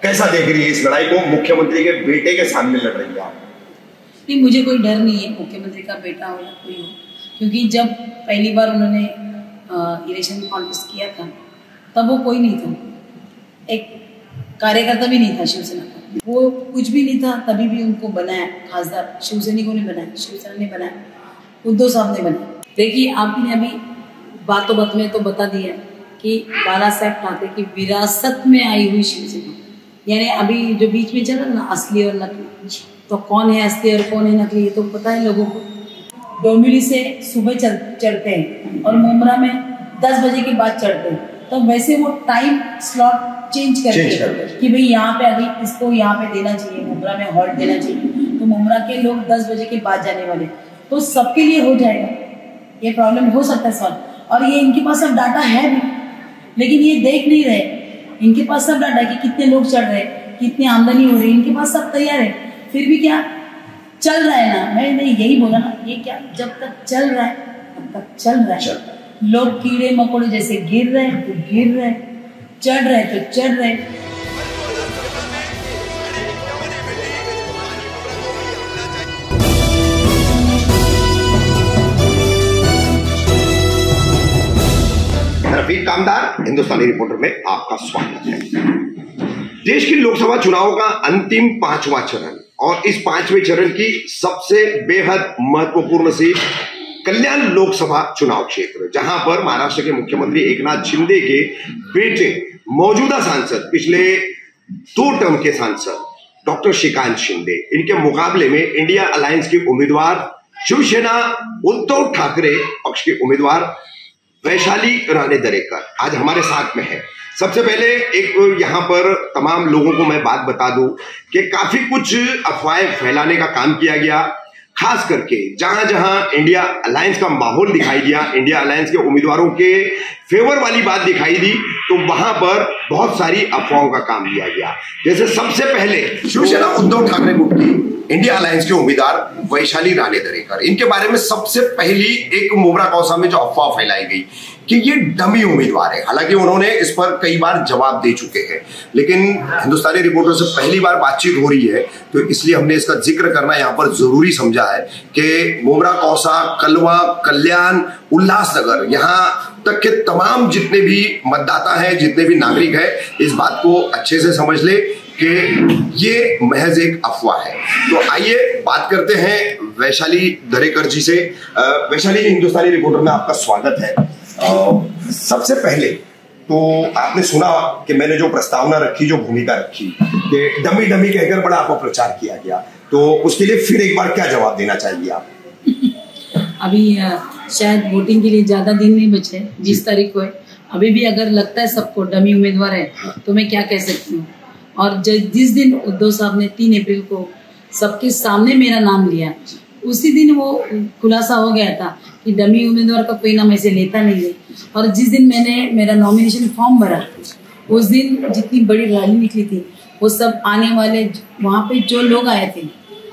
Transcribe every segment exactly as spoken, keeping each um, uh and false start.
कैसा देख रही है इस लड़ाई को? मुख्यमंत्री के बेटे के सामने लड़ रही है आप। नहीं, मुझे कोई डर नहीं है मुख्यमंत्री का बेटा हो या कोई हो, क्योंकि जब पहली बार उन्होंने इलेक्शन कॉन्टेस्ट किया था तब वो कोई नहीं था, एक कार्यकर्ता भी नहीं था शिवसेना का, वो कुछ भी नहीं था, तभी भी उनको बनाया खासदार शिवसैनिकों ने बनाया, शिवसेना ने बनाया, उद्धव साहब ने बनाया। देखिए, आपने अभी बातों बात में तो बता दिया कि बाला साहब ठाकरे की विरासत में आई हुई शिवसेना, यानी अभी जो बीच में चला ना असली और नकली, तो कौन है असली और कौन है नकली ये तो पता है लोगों को। डोंबिवली से सुबह चल चढ़ते हैं और मुमरा में दस बजे के बाद चढ़ते हैं, तो वैसे वो टाइम स्लॉट चेंज करते हैं कि भाई यहाँ पे अभी इसको यहाँ पे देना चाहिए, मुमरा में हॉल्ट देना चाहिए, तो मुमरा के लोग दस बजे के बाद जाने वाले, तो सबके लिए हो जाएगा, ये प्रॉब्लम हो सकता है सॉल्व। और ये इनके पास अब डाटा है भी, लेकिन ये देख नहीं रहे, इनके पास सब डाटा है कि कितने लोग चढ़ रहे, कितनी आमदनी हो रही, इनके पास सब तैयार है, फिर भी क्या चल रहा है ना। मैं नहीं यही बोला ना, ये क्या जब तक चल रहा है तब तक चल रहा है, लोग कीड़े मकोड़े जैसे गिर रहे हैं तो गिर रहे, चढ़ रहे तो चढ़ रहे। रफीक कामदार, हिंदुस्तानी रिपोर्टर में आपका स्वागत है। देश की लोकसभा चुनाव का अंतिम पांचवा चरण और इस पांचवें चरण की सबसे बेहद महत्वपूर्ण सीट कल्याण लोकसभा चुनाव क्षेत्र, जहां पर महाराष्ट्र के मुख्यमंत्री एकनाथ शिंदे के बेटे, मौजूदा सांसद, पिछले दो टर्म के सांसद डॉक्टर श्रीकांत शिंदे, इनके मुकाबले में इंडिया अलायंस के उम्मीदवार शिवसेना उद्धव ठाकरे पक्ष के उम्मीदवार वैशाली राणे दरेकर आज हमारे साथ में है। सबसे पहले एक यहाँ पर तमाम लोगों को मैं बात बता दूं कि काफी कुछ अफवाहें फैलाने का काम किया गया, खास करके जहां जहां इंडिया अलायंस का माहौल दिखाई दिया, इंडिया अलायंस के उम्मीदवारों के फेवर वाली बात दिखाई दी, तो वहां पर बहुत सारी अफवाहों का काम लिया गया। जैसे सबसे पहले शिवसेना उद्धव ठाकरे गुट की इंडिया अलायंस के उम्मीदवार वैशाली राणे दरेकर, इनके बारे में सबसे पहली एक मोबरा कौसा में जो अफवाह फैलाई गई कि ये डमी उम्मीदवार है। हालांकि उन्होंने इस पर कई बार जवाब दे चुके हैं, लेकिन हिंदुस्तानी रिपोर्टर से पहली बार बातचीत हो रही है, तो इसलिए हमने इसका जिक्र करना यहाँ पर जरूरी समझा है कि मोबरा कौसा, कलवा, कल्याण, उल्लासनगर, यहाँ तक के तमाम जितने भी मतदाता हैं, जितने भी नागरिक हैं, इस बात को अच्छे से समझ ले कि ये महज एक अफवाह है। तो आइए बात करते हैं वैशाली दरेकर जी से। वैशाली जी, हिंदुस्तानी रिपोर्टर में आपका स्वागत है। Uh, सबसे पहले तो आपने सुना कि मैंने जो प्रस्तावना रखी, जो भूमिका रखी कि डमी डमी कहकर बड़ा आपको प्रचार किया गया, तो उसके लिए फिर एक बार क्या जवाब देना चाहिए आप? अभी शायद वोटिंग के लिए ज्यादा दिन नहीं बचे, बीस तारीख को है, अभी भी अगर लगता है सबको डमी उम्मीदवार है तो मैं क्या कह सकती हूँ। और जिस दिन उद्धव साहब ने तीन अप्रैल को सबके सामने मेरा नाम लिया, उसी दिन वो खुलासा हो गया था कि डमी उम्मीदवार का कोई नाम ऐसे लेता नहीं है। और जिस दिन मैंने मेरा नॉमिनेशन फॉर्म भरा, उस दिन जितनी बड़ी रैली निकली थी, वो सब आने वाले वहाँ पे जो लोग आए थे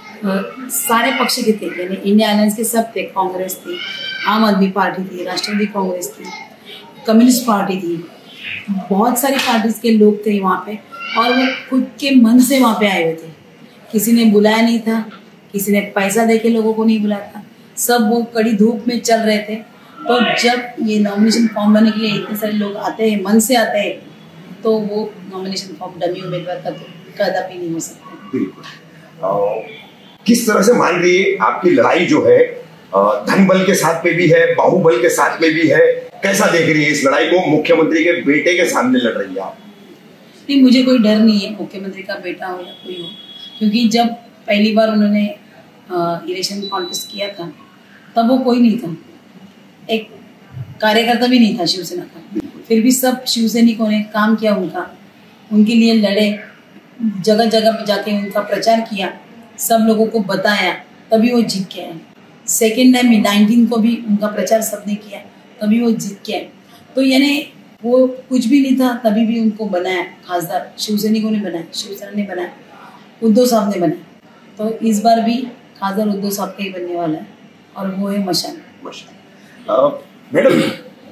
सारे पक्ष के थे, यानी इंडिया अलायंस के सब थे, कांग्रेस थी, आम आदमी पार्टी थी, राष्ट्रवादी कांग्रेस थी, कम्युनिस्ट पार्टी थी, बहुत सारी पार्टीज के लोग थे वहाँ पे, और वो खुद के मन से वहाँ पे आए हुए थे। किसी ने बुलाया नहीं था, किसी ने पैसा देके लोगों को नहीं बुलाया था, सब वो कड़ी धूप में चल रहे थे। तो जब ये नॉमिनेशन फॉर्म भरने के लिए इतने सारे लोग आते हैं, मन से आते हैं, तो वो नॉमिनेशन फॉर्म डमी उम्मीदवार का तो कदापि नहीं हो सकता। बिल्कुल। किस तरह से मान रही है आपकी लड़ाई जो है, धन बल के साथ में भी है, बाहुबल के साथ में भी है, कैसा देख रही है इस लड़ाई को? मुख्यमंत्री के बेटे के सामने लड़ रही है आप। नहीं, मुझे कोई डर नहीं है मुख्यमंत्री का बेटा हो या कोई हो, क्योंकि जब पहली बार उन्होंने इलेक्शन कॉन्टेस्ट किया था तब वो कोई नहीं था, एक कार्यकर्ता भी नहीं था शिवसेना का, फिर भी सब शिवसैनिकों ने काम किया, उनका उनके लिए लड़े, जगह जगह पे जाके उनका प्रचार किया, सब लोगों को बताया, तभी वो जीत के आए। सेकेंड टाइम नाइनटीन को भी उनका प्रचार सबने किया, तभी वो जीत के आए। तो यानी वो कुछ भी नहीं था, तभी भी उनको बनाया खासदार, शिवसैनिकों ने बनाया, शिवसेना ने बनाया, उद्धव साहब ने बनाया। तो इस बार भी खासदार उद्धव साहब का ही बनने वाला है, और वो है मशाल। मैडम,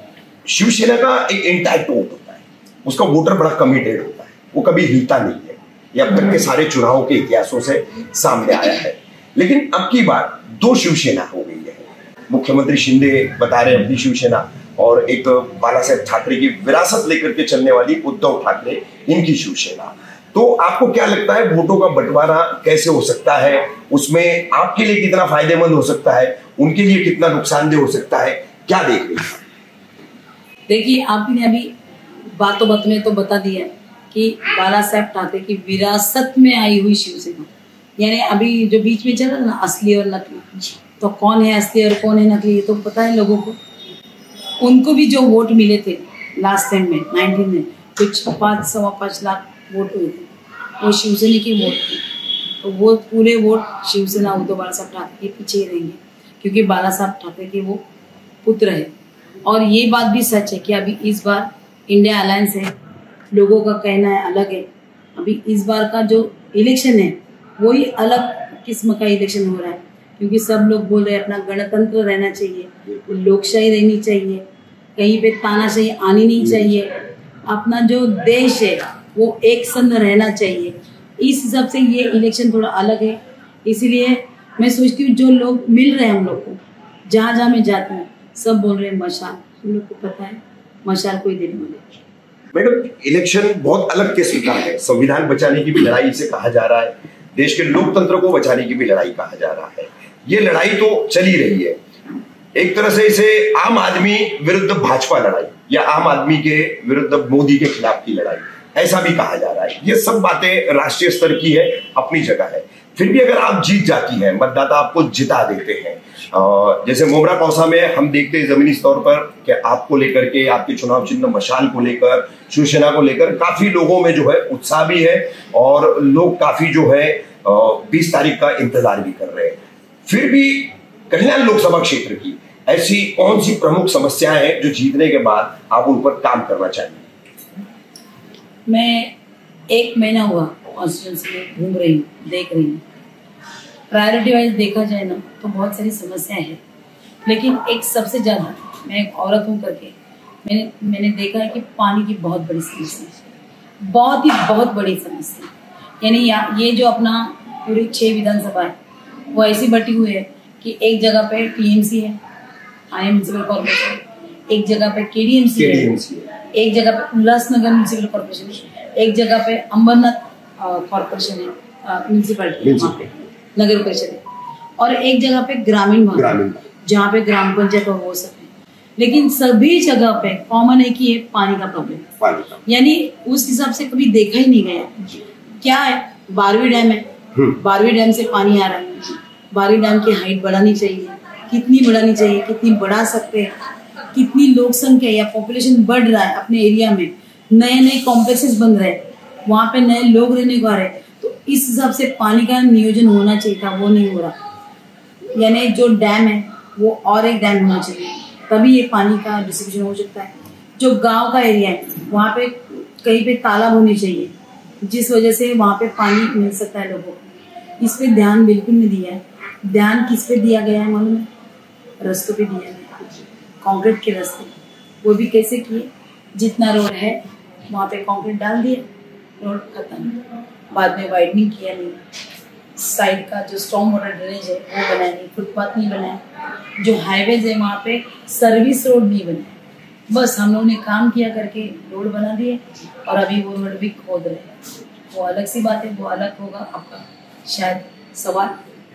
शिवसेना का एक एंटायर टोन होता है, उसका वोटर बड़ा कमिटेड होता है, वो कभी हिलता नहीं है। ये अब तक के सारे चुनावों के इतिहासों से सामने आया है। लेकिन अब की बार दो शिवसेना हो गई है। मुख्यमंत्री शिंदे बता रहे हैं अपनी शिवसेना, और एक बाला साहेब ठाकरे की विरासत लेकर के चलने वाली उद्धव ठाकरे, इनकी शिवसेना। तो आपको क्या लगता है वोटों का बंटवारा कैसे हो सकता है? उसमें आपके लिए कितना फायदेमंद हो सकता है, उनके लिए कितना नुकसानदेह हो सकता है, क्या देख रही हैं? देखिए, आपने अभी बातों बात में तो बता दिया कि बाला साहेब ठाकरे की विरासत में आई हुई शिवसेना, यानी अभी जो बीच में चल रहा ना असली और नकली, तो कौन है असली और कौन है नकली ये तो पता है लोगों को। उनको भी जो वोट मिले थे लास्ट टाइम में नाइनटीन में, कुछ पाँच सवा पाँच लाख वोट हुए थे, वो शिवसेना के वोट थे। तो वो पूरे वोट शिवसेना उद्धव बाला साहब ठाकरे के पीछे ही रहेंगे, क्योंकि बाला साहब ठाकरे के वो पुत्र है। और ये बात भी सच है कि अभी इस बार इंडिया अलायंस है, लोगों का कहना है अलग है। अभी इस बार का जो इलेक्शन है वही अलग किस्म का इलेक्शन हो रहा है, क्योंकि सब लोग बोल रहे हैं अपना गणतंत्र रहना चाहिए, लोकशाही रहनी चाहिए, कहीं पे तानाशाही आनी नहीं चाहिए, अपना जो देश है वो एक संग रहना चाहिए। इस हिसाब से ये इलेक्शन थोड़ा अलग है। इसीलिए मैं सोचती हूँ जो लोग मिल रहे हैं हम लोग को, जहाँ जहाँ मैं जाती हूँ सब बोल रहे हैं मशाल, हम लोग को पता है मशाल कोई देने वाले। मैडम, इलेक्शन बहुत अलग किस्म का है। संविधान बचाने की भी लड़ाई इसे कहा जा रहा है, देश के लोकतंत्र को बचाने की भी लड़ाई कहा जा रहा है। ये लड़ाई तो चली रही है। एक तरह से इसे आम आदमी विरुद्ध भाजपा लड़ाई या आम आदमी के विरुद्ध मोदी के खिलाफ की लड़ाई, ऐसा भी कहा जा रहा है। ये सब बातें राष्ट्रीय स्तर की है, अपनी जगह है। फिर भी अगर आप जीत जाती हैं, मतदाता आपको जिता देते हैं, जैसे मोमरा कौसा में हम देखते हैं जमीनी स्तर पर कि आपको लेकर के, आपके चुनाव चिन्ह मशाल को लेकर, शिवसेना को लेकर काफी लोगों में जो है उत्साह भी है, और लोग काफी जो है बीस तारीख का इंतजार भी कर रहे हैं। फिर भी कल्याण लोकसभा क्षेत्र की ऐसी कौन सी प्रमुख समस्याएं हैं जो जीतने के बाद आप उन पर काम करना चाहिए? मैं एक महीना हुआ कॉन्स्टिट्यूंसी में घूम रही हूँ, देख रही हूँ। प्रायोरिटी वाइज देखा जाए ना तो बहुत सारी समस्याएं हैं, लेकिन एक सबसे ज़्यादा, मैं एक औरत हूँ करके मैंने मैंने देखा है कि पानी की बहुत बड़ी समस्या है, बहुत ही बहुत बड़ी समस्या। यानी ये जो अपना पूरी छः विधानसभा है वो ऐसी बटी हुई है कि एक जगह पे टीएमसी है, आने म्यूनसिपल कॉर्पोरेशन, एक जगह पे केडीएमसी है, एक जगह पे उल्लासनगर म्यूनसिपल कॉर्पोरेशन है, एक जगह पे अंबरनाथ कॉर्पोरेशन है, म्यूनसिपलिटी वहाँ पे नगर परिषद है, और एक जगह पे ग्रामीण भाग जहाँ पे ग्राम पंचायत और वो सब है। लेकिन सभी जगह पे कॉमन है कि ये पानी का प्रॉब्लम, यानी उस हिसाब से कभी देखा ही नहीं गया। क्या है, बारहवीं डैम है, बारहवीं डैम से पानी आ रहा है, बारहवीं डैम की हाइट बढ़ानी चाहिए, कितनी बढ़ानी चाहिए, कितनी बढ़ा सकते हैं, कितनी लोक संख्या या पॉपुलेशन बढ़ रहा है अपने एरिया में, नए नए कॉम्प्लेक्सेस बन रहे हैं, वहाँ पे नए लोग रहने को आ रहे हैं, तो इस हिसाब से पानी का नियोजन होना चाहिए था, वो नहीं हो रहा। यानी जो डैम है वो और एक डैम होना चाहिए, तभी ये पानी का डिस्ट्रीब्यूशन हो सकता है। जो गांव का एरिया है वहाँ पे कहीं पे तालाब होने चाहिए, जिस वजह से वहाँ पे पानी मिल सकता है लोगों को। इस पे ध्यान बिल्कुल नहीं दिया है। ध्यान किस पे दिया गया है मालूम है? रास्तों पे दिया गया, कंक्रीट के रास्ते, वो भी कैसे किए, जितना रोड है वहाँ पे कंक्रीट डाल दिया, रोड खत्म, बाद में वाइडनिंग किया नहीं, साइड का जो स्टॉर्म वाटर ड्रेनेज है वो बनाया नहीं, फुटपाथ नहीं बनाया, जो हाईवेज है वहाँ पे सर्विस रोड नहीं बनाया। बस हम लोगों ने काम किया करके रोड बना दिए, और अभी वो रोड भी खोद रहे हैं। वो अलग सी बात है, वो अलग होगा आपका शायद सवाल,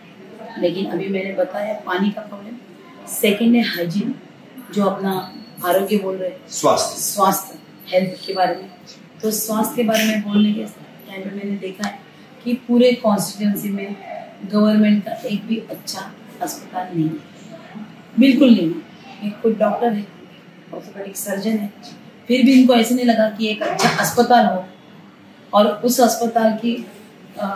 लेकिन अभी मैंने बताया पानी का प्रॉब्लम। सेकेंड है हाइजीन, जो अपना आरोग्य बोल रहे हैं, स्वास्थ्य स्वास्थ्य हेल्थ के बारे में। तो स्वास्थ्य के बारे में बोलने के टाइम पे मैंने देखा है कि पूरे कॉन्स्टिट्यूंसी में गवर्नमेंट का एक भी अच्छा अस्पताल नहीं है, बिल्कुल नहीं है। एक कोई डॉक्टर है, ऑर्थोपेडिक सर्जन है, फिर भी इनको ऐसे नहीं लगा कि एक अच्छा अस्पताल हो, और उस अस्पताल की आ,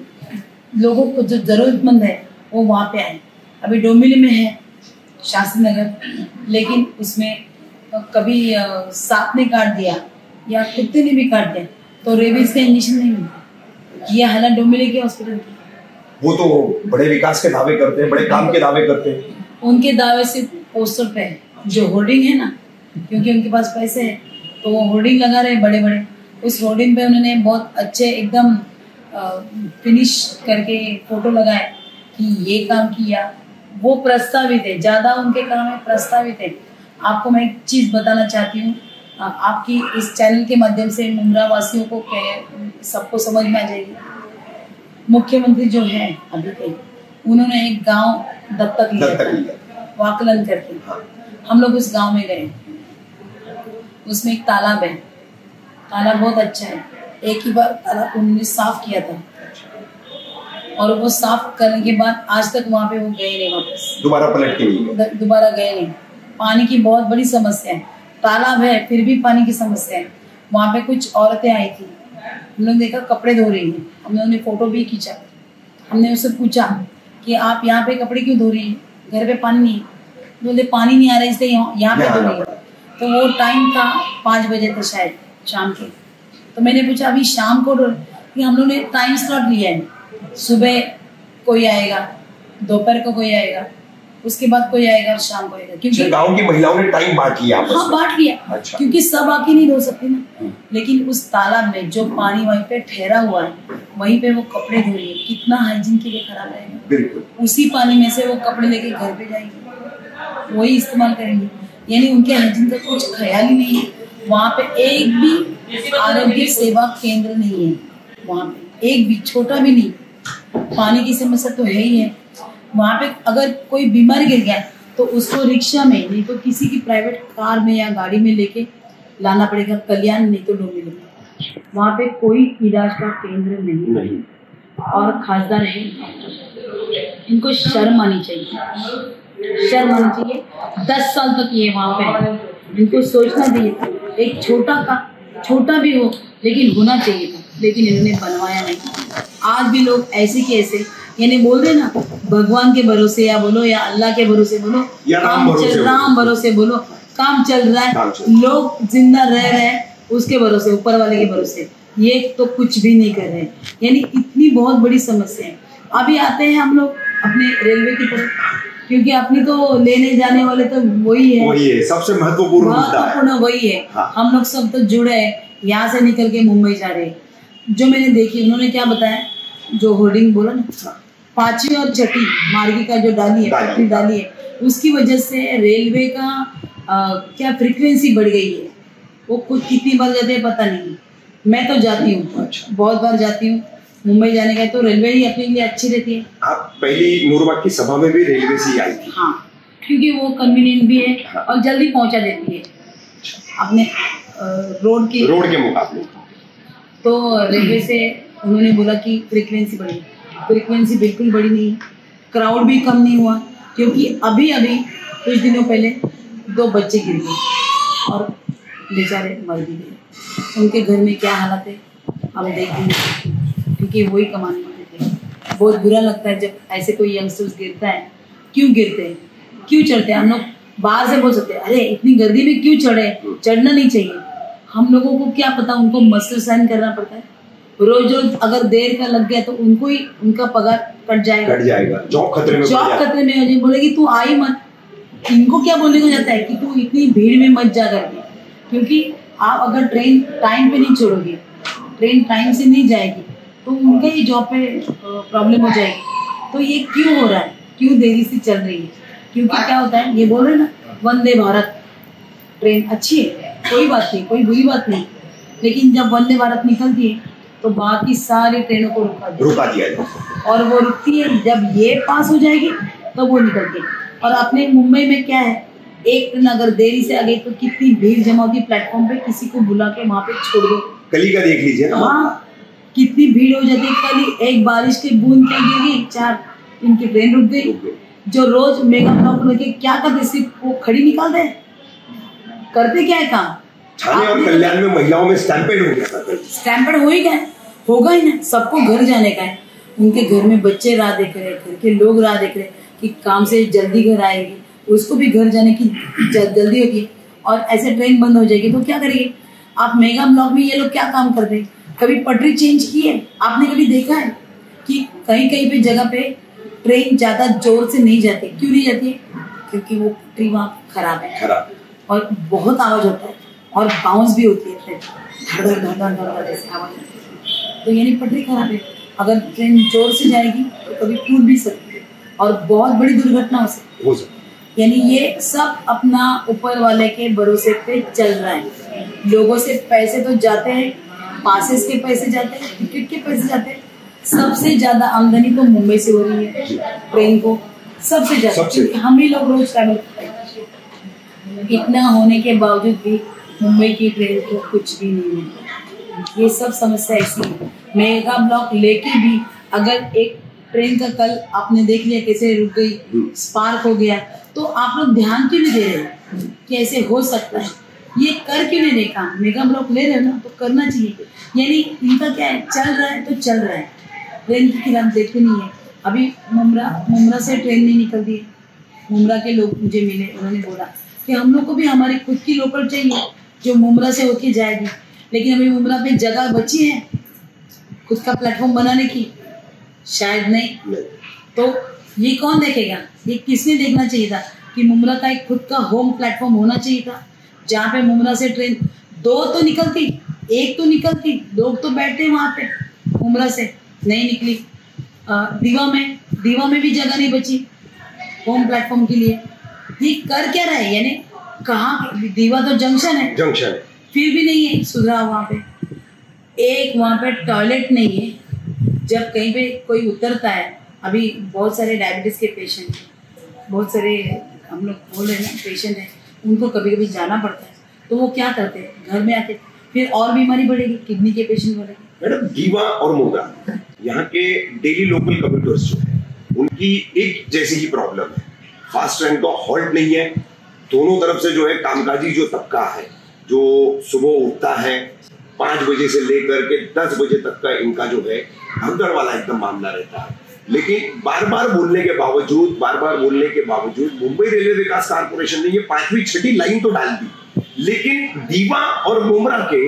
लोगों को जो जरूरतमंद है वो वहाँ पे आए। अभी डोंबिवली में है शास्त्री नगर, लेकिन उसमें कभी सांप ने काट दिया या कुत्ते ने भी काट दिया तो रेबीज का इंजेक्शन नहीं मिलता। ये हालत डोंबिवली के हॉस्पिटल की। वो तो बड़े विकास के दावे करते हैं, बड़े काम के दावे करते हैं। उनके दावे से पोस्टर पे है, जो होर्डिंग है ना, क्योंकि उनके पास पैसे है तो वो होर्डिंग लगा रहे बड़े बड़े। उस होर्डिंग पे उन्होंने बहुत अच्छे एकदम फिनिश करके फोटो लगाए कि ये काम किया, वो प्रस्तावित है, ज़्यादा उनके काम है प्रस्तावित है। आपको मैं एक चीज़ बताना चाहती हूँ, आपकी इस चैनल के माध्यम से मुंद्रा वासियों को सबको समझ में आ जाएगी। मुख्यमंत्री जो है अभी के, उन्होंने एक गांव दत्तक लिया वाकलन करके। हम लोग उस गांव में गए, उसमें एक तालाब है, तालाब बहुत अच्छा है। एक ही बार तालाब उन्होंने साफ किया था और वो साफ करने के बाद आज तक वहाँ पे वो गए नहीं वापस, दोबारा पलट के नहीं दोबारा गए नहीं। पानी की बहुत बड़ी समस्या है, तालाब है फिर भी पानी की समस्या है। वहाँ पे कुछ औरतें आई थी, हम लोग देखा कपड़े धो रही हैं, हम लोगों ने फोटो भी खींचा। हमने उससे पूछा कि आप यहाँ पे कपड़े क्यों धो रही हैं, घर पे पानी नहीं है? बोले पानी नहीं आ रहा इसलिए यहाँ पे धो रही है। तो वो टाइम था पाँच बजे था शायद शाम के। तो मैंने पूछा अभी शाम को कि हम लोग ने टाइम स्लॉट लिया है, सुबह कोई आएगा, दोपहर को कोई आएगा, उसके बाद कोई आएगा और शाम को आएगा, क्योंकि गांव की महिलाओं ने टाइम बांट लिया। हाँ बांट लिया। अच्छा। क्योंकि सब आके नहीं धो सकते ना। लेकिन उस तालाब में जो पानी वहीं पे ठहरा हुआ है, वहीं पे वो कपड़े धो रही है, कितना हाइजीन के लिए खराब रहेगा। बिल्कुल। उसी पानी में से वो कपड़े लेके घर पे जाएंगे, वही इस्तेमाल करेंगे। यानी उनके हाइजीन का कुछ ख्याल ही नहीं है। वहाँ पे एक भी आरोग्य सेवा केंद्र नहीं है, वहाँ पे एक भी छोटा भी नहीं। पानी की समस्या तो है ही है। वहाँ पे अगर कोई बीमार गिर गया तो उसको रिक्शा में नहीं तो किसी की प्राइवेट कार में या गाड़ी में लेके लाना पड़ेगा, कल्याण नहीं तो डोंबिवली में। वहाँ पे कोई इलाज का केंद्र नहीं, नहीं। और खासदार है, इनको शर्म आनी चाहिए, शर्म आनी चाहिए। दस साल तक ये वहाँ पे, इनको सोचना चाहिए एक छोटा का छोटा भी हो लेकिन होना चाहिए था, लेकिन इन्होंने बनवाया नहीं। आज भी लोग ऐसे के ऐसे, यानी बोल रहे ना, भगवान के भरोसे या बोलो या अल्लाह के भरोसे बोलो, काम चल राम भरोसे बोलो, काम चल रहा है, लोग जिंदा रह रहे हैं उसके भरोसे, ऊपर वाले के भरोसे। ये तो कुछ भी नहीं कर रहे, यानी इतनी बहुत बड़ी समस्या है। अभी आते हैं हम लोग अपने रेलवे की तरफ, क्योंकि अपनी तो लेने जाने वाले तो वही है, वही है सबसे महत्वपूर्ण महत्वपूर्ण वही है। हाँ। हम लोग सब तो जुड़े हैं, यहाँ से निकल के मुंबई जा रहे हैं। जो मैंने देखी, उन्होंने क्या बताया, जो होर्डिंग बोला ना, पांचवी और छठी मार्गी का जो डाली है, पटरी डाली है, उसकी वजह से रेलवे का आ, क्या फ्रीक्वेंसी बढ़ गई है। वो कुछ कितनी बार जाते हैं पता नहीं, मैं तो जाती हूँ, अच्छा। बहुत बार जाती हूँ। मुंबई जाने का तो रेलवे ही अपने लिए अच्छी रहती है। आप पहली नूरबाग की सभा में भी रेलवे से ही आई थी? हाँ, क्योंकि वो कन्वीनियंट भी है। हाँ। और जल्दी पहुंचा देती है अपने रोड के रोड के मुकाबले। तो रेलवे से उन्होंने बोला कि फ्रीक्वेंसी बढ़ी, फ्रीक्वेंसी बिल्कुल बड़ी नहीं, क्राउड भी कम नहीं हुआ। क्योंकि अभी अभी कुछ दिनों पहले दो बच्चे गिर गए और बेचारे मर भी गए। उनके घर में क्या हालत है हम देख नहीं सकते, क्योंकि वही कमाने वाले थे। बहुत बुरा लगता है जब ऐसे कोई यंगस्टर्स गिरता है। क्यों गिरते हैं, क्यों चढ़ते हैं? हम लोग बाहर से बोल सकते हैं अरे इतनी गर्दी में क्यों चढ़े, चढ़ना नहीं चाहिए। हम लोगों को क्या पता, उनको मसल साइन करना पड़ता है। रोज रोज अगर देर का लग गया तो उनको ही उनका पगार कट जाएगा, कट जाएगा, जॉब खतरे में जॉब खतरे में हो जाए। बोलेगी तू आई मत। इनको क्या बोलने को जाता है कि तू इतनी भीड़ में मत जा करके, क्योंकि आप अगर ट्रेन टाइम पे नहीं छोड़ोगे, ट्रेन टाइम से नहीं जाएगी तो उनके ही जॉब पे प्रॉब्लम हो जाएगी। तो ये क्यों हो रहा है, क्यों देरी से चल रही है? क्योंकि क्या होता है, ये बोल रहे ना वंदे भारत ट्रेन अच्छी है, कोई बात नहीं, कोई बुरी बात नहीं, लेकिन जब वंदे भारत निकलती है तो बाकी सारी ट्रेनों को रुका दिया रुका दिया और वो रुकती है। जब ये पास हो जाएगी तो वो निकलती है। और अपने मुंबई में क्या है, एक ट्रेन अगर देरी से आ गई तो कितनी भीड़ जमा होती है प्लेटफॉर्म पे, किसी को बुला के वहाँ पे छोड़ दो। कली का देख लीजिए। हाँ, कितनी भीड़ हो जाती है। कल एक बारिश की बूंद क्या गिर गई, चार इनकी ट्रेन रुक गई। जो रोज मेगा ब्लॉक लेके क्या करते, सिर्फ वो खड़ी निकाल दे, करते क्या है काम। छाने और कल्याण में महिलाओं में स्टैम्पेड हो गया, स्टैम्पेड हो ही गया, होगा ही ना। सबको घर जाने का है, उनके घर में बच्चे राह देख रहे, घर के लोग राह देख रहे कि काम से जल्दी घर आएगी, उसको भी घर जाने की जल्दी होगी। और ऐसे ट्रेन बंद हो जाएगी तो क्या करेंगे आप? मेगा ब्लॉक में ये लोग क्या काम करते हैं? कभी पटरी चेंज की है आपने? कभी देखा है कि कहीं कहीं पे जगह पे ट्रेन ज्यादा जोर से नहीं जाती? क्यों नहीं जाती है? क्योंकि वो पटरी वहाँ खराब है, खराब और बहुत आवाज होता है और बाउंस भी होती है, धड़ धड़ धड़ धड़ जैसे आवाज होती है। तो यानी पटरी खराब है। अगर ट्रेन जोर से जाएगी तो कभी टूट भी सकती है और बहुत बड़ी दुर्घटना हो सकती हो सकता है। यानी ये सब अपना ऊपर वाले के भरोसे पे चल रहा है। लोगों से पैसे तो जाते हैं, पासेस के पैसे जाते हैं, टिकट के पैसे जाते हैं। सबसे ज्यादा आमदनी तो मुंबई से हो रही है ट्रेन को, सबसे ज्यादा, क्योंकि हम ही लोग रोज ट्रैवल करते हैं। इतना होने के बावजूद भी मुंबई की ट्रेन को कुछ भी नहीं मिलता। ये सब समस्या ऐसी है। मेगा ब्लॉक लेके भी अगर एक ट्रेन का कल आपने देख लिया कैसे रुक गई, स्पार्क हो गया, तो आप लोग ध्यान क्यों नहीं दे रहे कि ऐसे हो सकता है? ये कर क्यों नहीं देखा? मेगा ब्लॉक ले रहे हो ना तो करना चाहिए। यानी इनका क्या है, चल रहा है तो चल रहा है, ट्रेन की खिलाफ देखते नहीं है। अभी मुमरा मुमरा से ट्रेन नहीं निकलती है। मुमरा के लोग मुझे मिले, उन्होंने बोला कि हम लोग को भी हमारी खुद की लोकल चाहिए जो मुमरा से होके जाएगी, लेकिन अभी मुमरा पे जगह बची है खुद का प्लेटफॉर्म बनाने की? शायद नहीं, नहीं। तो ये कौन देखेगा? ये किसने देखना चाहिए था कि मुमरा का एक खुद का होम प्लेटफॉर्म होना चाहिए था, जहाँ पे मुमरा से ट्रेन दो तो निकलती, एक तो निकलती, लोग तो बैठते वहाँ पे। मुमरा से नहीं निकली। दीवा में दीवा में भी जगह नहीं बची होम प्लेटफॉर्म के लिए। ये कर क्या रहा है? यानी कहाँ? दीवा तो जंक्शन है, जंक्शन है, फिर भी नहीं है सुधरा वहाँ पे। एक वहाँ पे टॉयलेट नहीं है। जब कहीं पे कोई उतरता है, अभी बहुत सारे डायबिटीज के पेशेंट, बहुत सारे हम लोग बोल रहे हैं ना पेशेंट हैं, उनको कभी कभी जाना पड़ता है, तो वो क्या करते हैं, घर में आके फिर और बीमारी बढ़ेगी, किडनी के पेशेंट बढ़ेगी। मैडम, दीवा और मुमरा यहाँ के डेली लोकल कम्यूटर्स जो है उनकी एक जैसी ही प्रॉब्लम है। फास्ट ट्रेन का हॉल्ट नहीं है। दोनों तरफ से जो है कामकाजी जो तबका है, जो सुबह उठता है पाँच बजे से लेकर के दस बजे तक का इनका जो है भगदड़ वाला एकदम मामला रहता है। लेकिन बार बार बोलने के बावजूद बार बार बोलने के बावजूद मुंबई रेलवे विकास कारपोरेशन ने ये पांचवी छठी लाइन तो डाल दी, लेकिन दीवा और मुमरा के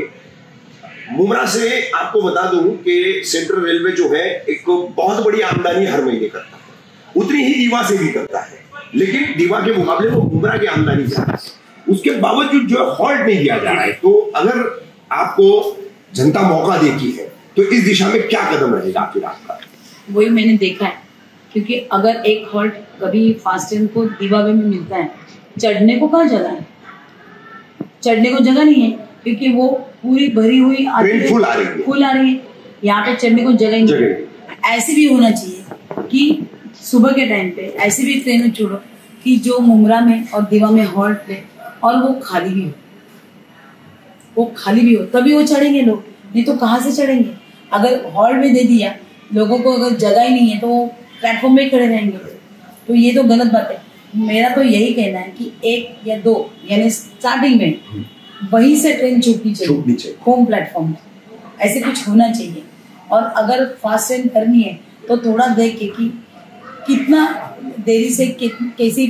मुमरा से आपको बता दूं कि सेंट्रल रेलवे जो है एक बहुत बड़ी आमदनी हर महीने करता है, उतनी ही दीवा से भी करता है, लेकिन दीवा के मुकाबले वो मुमरा की आमदनी ज्यादा है। उसके बावजूद जो है हॉल्ट नहीं दिया जा रहा है। तो अगर आपको जनता मौका देती है तो इस दिशा में क्या कदम रहेगा फिर आपका? वही मैंने देखा है, क्योंकि अगर एक हॉल्ट कभी फास्ट ट्रेन को दीवा में मिलता है, चढ़ने को कहाँ जगह है? चढ़ने को जगह नहीं है, क्योंकि वो पूरी भरी हुई ट्रेन फुल आ रही है, फुल आ रही है। यहाँ पे चढ़ने को जगह नहीं है। ऐसे भी होना चाहिए कि सुबह के टाइम पे ऐसी भी ट्रेन छोड़ो कि जो मुमरा में और दीवा में हॉल्ट ले और वो खाली भी हो, वो खाली भी हो, तभी वो चढ़ेंगे लोग, नहीं तो कहाँ से चढ़ेंगे? अगर हॉल्ट में दे दिया लोगों को, अगर जगह ही नहीं है तो वो प्लेटफॉर्म में खड़े रहेंगे, तो ये तो गलत बात है। मेरा तो यही कहना है कि एक या दो यानी स्टार्टिंग में वहीं से ट्रेन छूटनी चाहिए, होम प्लेटफॉर्म में ऐसे कुछ होना चाहिए। और अगर फास्ट ट्रेन करनी है तो थोड़ा देख के कि कितना देरी से कैसी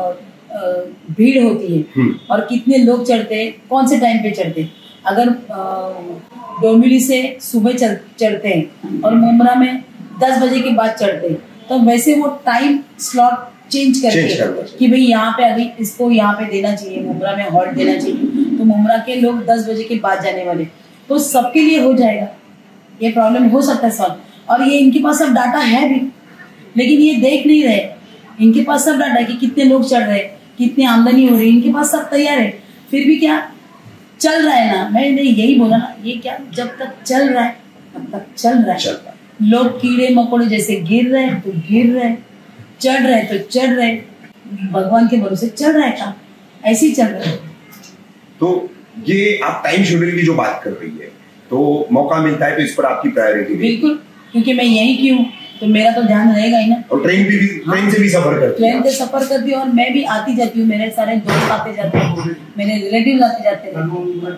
भीड़ होती है और कितने लोग चढ़ते हैं, कौन से टाइम पे चढ़ते हैं। अगर डोंबिवली से सुबह चढ़ चढ़ते हैं और मुमरा में दस बजे के बाद चढ़ते हैं, तो वैसे वो टाइम स्लॉट चेंज करके कि भाई यहाँ पे अभी इसको यहाँ पे देना चाहिए, मुमरा में हॉल्ट देना चाहिए, तो मुमरा के लोग दस बजे के बाद जाने वाले, तो सबके लिए हो जाएगा। ये प्रॉब्लम हो सकता है सॉल्व। और ये इनके पास सब डाटा है भी, लेकिन ये देख नहीं रहे। इनके पास सब डाटा है कि कितने लोग चढ़ रहे, कितनी आमदनी हो रही है, इनके पास सब तैयार है, फिर भी क्या चल रहा है ना। मैंने यही बोला ना, ये क्या जब तक चल रहा है तब तक चल रहा है। लोग कीड़े मकोड़े जैसे गिर रहे हैं तो गिर रहे हैं, चढ़ रहे तो चढ़ रहे, भगवान के भरोसे चल रहा है काम, ऐसे ही चल रहा है। तो ये आप टाइम शेड्यूल की जो बात कर रही है, तो मौका मिलता है तो इस पर आपकी प्रायोरिटी? बिल्कुल, क्योंकि मैं यही की हूँ तो मेरा तो ध्यान रहेगा ही ना। और ट्रेन भी, भी ट्रेन से भी सफर करती ट्रेन से सफर करती हूँ और मैं भी आती जाती हूँ, मेरे सारे दोस्त आते जाते हैं, मेरे रिलेटिव आते जाते हैं।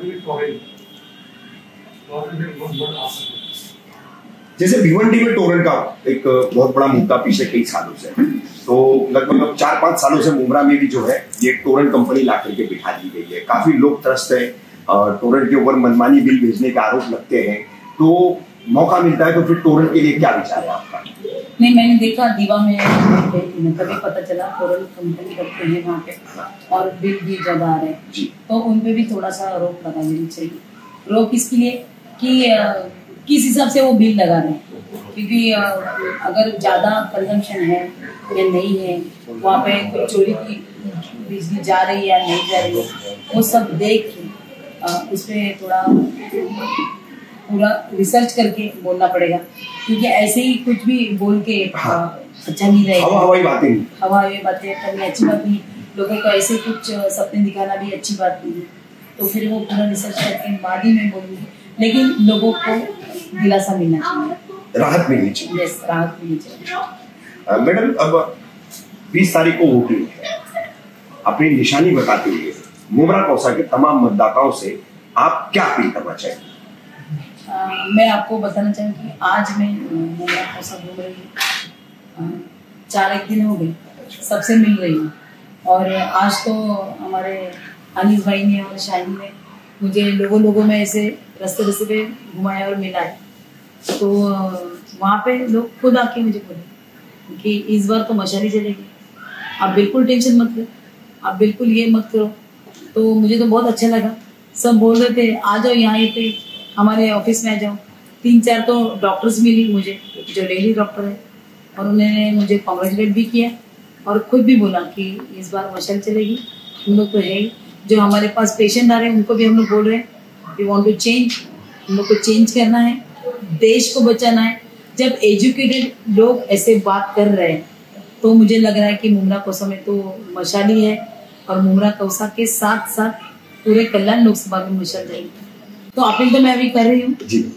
जैसे भिवंडी में टोरेंट का एक बहुत बड़ा मुद्दा पिछले कई सालों से, तो लगभग चार पांच सालों से मुमरा में भी जो है ये टोरेंट कंपनी ला करके बिठा दी गई है। काफी लोग त्रस्त है, टोरेंट के ऊपर मनमानी बिल भेजने के आरोप लगते हैं। तो मौका मिलता है तो फिर टोरेंट के लिए क्या विचार है आपका? नहीं, मैंने देखा दीवा में तभी पता चला टोरेंट कंपनी करते हैं वहाँ पे और बिल भी ज्यादा आ रहे हैं, तो उन पे भी थोड़ा सा रोक लगा देनी चाहिए। रोक इसके लिए कि किस हिसाब से वो बिल लगा रहे हैं, क्योंकि अगर ज़्यादा कंजम्पशन है या नहीं है, वहाँ पे कोई चोरी की बिजली जा रही है या नहीं जा रही है, वो सब देख के उस पर थोड़ा पूरा रिसर्च करके बोलना पड़ेगा, क्योंकि ऐसे ही कुछ भी बोल के हाँ। अच्छा नहीं रहेगा। हवा हवाई बातें हवा हवाई बातें करनी अच्छी बात नहीं, लोगों को ऐसे कुछ सपने दिखाना भी अच्छी बात नहीं है। तो फिर वो पूरा रिसर्च करके बाद ही मैं बोलूँगी, लेकिन लोगों को दिलासा मिलना चाहिए, राहत मिलनी चाहिए। यस, राहत मिलनी चाहिए। मैडम, अब बीस तारीख को वोटिंग है, अपनी निशानी बताते हुए मुमरा कौसा के तमाम मतदाताओं से आप क्या अपील करना चाहेंगे? Uh, मैं आपको बताना चाहूँगी, आज मैं मुमरा कौसा घूम रही हूँ, चार एक दिन हो गए, सबसे मिल रही हूँ। और आज तो हमारे अनीस भाई ने और शाहिन ने मुझे लोगों लोगों में ऐसे रास्ते रास्ते पे घुमाया और मिला है। तो वहाँ पे लोग खुद आके मुझे बोले कि इस बार तो मशाली चलेगी, आप बिल्कुल टेंशन मत लो, आप बिल्कुल ये मत करो। तो मुझे तो बहुत अच्छा लगा, सब बोल रहे थे आ जाओ यहाँ पे हमारे ऑफिस में आ जाओ। तीन चार तो डॉक्टर्स मिली मुझे जो लेडी डॉक्टर है, और उन्होंने मुझे कॉन्ग्रेचुलेट भी किया और खुद भी बोला कि इस बार मशाल चलेगी। हम लोग तो है ही, जो हमारे पास पेशेंट आ रहे हैं उनको भी हम लोग बोल रहे हैं वी वांट टू चेंज, हम लोग को चेंज करना है, देश को बचाना है। जब एजुकेटेड लोग ऐसे बात कर रहे हैं तो मुझे लग रहा है कि मुमरा कौसा में तो मशाल ही है, और मुमरा कौसा के साथ साथ पूरे कल्याण लोकसभा में मशाल जाएगी। तो अपील तो मैं अभी कर रही हूँ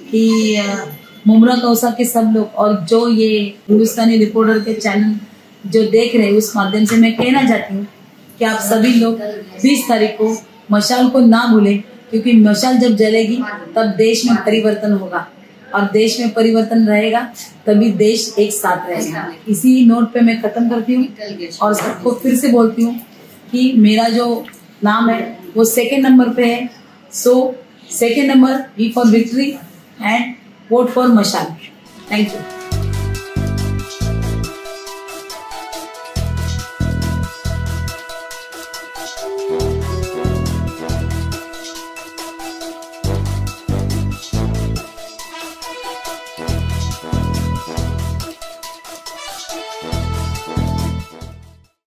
कि मुमरा कौसा के सब लोग, और जो ये हिंदुस्तानी रिपोर्टर के चैनल जो देख रहे हैं, उस माध्यम से मैं कहना चाहती हूँ कि आप सभी लोग बीस तारीख को मशाल को ना भूलें, क्योंकि मशाल जब जलेगी तब देश में परिवर्तन होगा, और देश में परिवर्तन रहेगा तभी देश एक साथ रहेगा। इसी नोट पे मैं खत्म करती हूँ और सबको फिर से बोलती हूँ कि मेरा जो नाम है वो सेकेंड नंबर पे है। So second number, V for victory and vote for मशाल। Thank you.